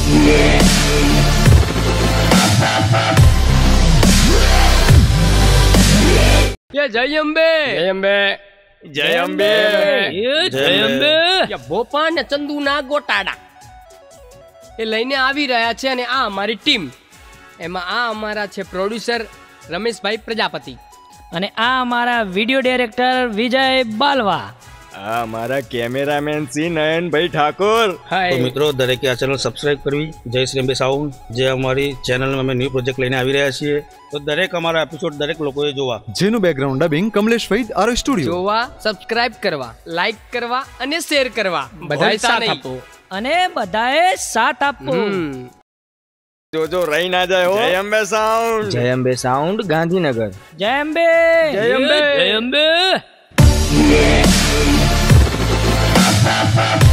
जय अंबे जय अंबे जय अंबे जय अंबे भोपा ने चंदू ना गोटाड़ा ए लईने आवी रह्या छे अने आ अमारी टीम एमां आ अमारा छे प्रोड्यूसर रमेश भाई प्रजापति अने आ अमारा वीडियो डायरेक्टर विजय बालवा आ हमारा कैमरामैन सी नयन भाई ठाकुर। तो मित्रों दरेके आ चैनल सब्सक्राइब करवी जय श्री अंबे साउंड जे अमारी चैनल में अमे न्यू प्रोजेक्ट लईने आवी रह्या छीए तो दरेक अमारा एपिसोड दरेक लोकोए जोवा जेनु background dubbing Kamlesh Vaid R studio जोवा सब्सक्राइब करवा लाइक करवा अने शेर करवा बधाई साथ आपो अने बधाए साथ आपो जो रही ना जाए हो। जय अंबे साउंड गांधीनगर। जय अंबे जय अंबे जय अंबे।